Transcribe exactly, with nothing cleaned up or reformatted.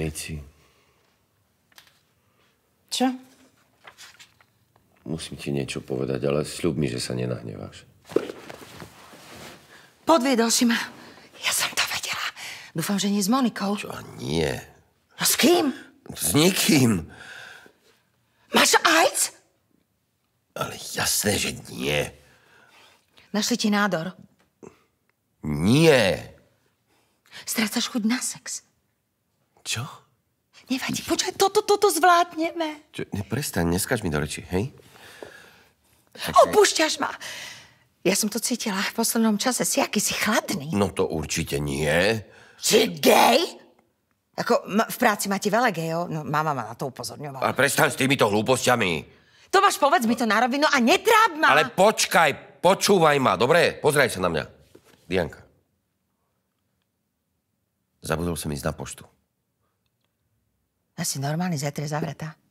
Lici. Čo? Musím ti niečo povedať, ale sľub mi, že sa nenahneváš. Podviedol si ma. Ja som to vedela. Dúfam, že nie s Monikou. Čo? Nie. A s kým? S nikým. Máš AIDS? Ale jasné, že nie. Našli ti nádor. Nie. Strácaš chuť na sex. Čo? Nevadí, počkaj, toto, toto zvládneme. Čo? Ne, prestaň, neskáč mi do reči, hej? Takže... Opúšťaš ma. Ja som to cítila v poslednom čase. Si akýsi chladný. No to určite nie. Si gej? Ako, v práci máte veľa gejov. No, mama ma na to upozorňovala. Ale prestaň s týmito hlúpostiami. Tomáš, povedz mi to na rovinu a netráb ma. Ale počkaj, počúvaj ma, dobre? Pozeraj sa na mňa. Dianka. Zabudol som ísť na poštu. Asi normálny, zajtra je zavretá.